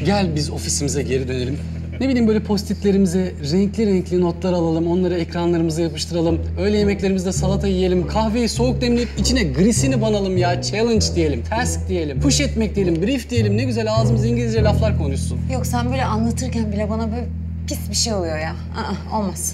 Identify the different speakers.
Speaker 1: Gel biz ofisimize geri dönelim. Ne bileyim böyle postitlerimize renkli renkli notlar alalım, onları ekranlarımıza yapıştıralım. Öğle yemeklerimizde salata yiyelim, kahveyi soğuk demleyip içine grisini banalım ya. Challenge diyelim, task diyelim, push etmek diyelim, brief diyelim. Ne güzel ağzımız İngilizce laflar konuşsun.
Speaker 2: Yok sen böyle anlatırken bile bana böyle pis bir şey oluyor ya. Olmaz.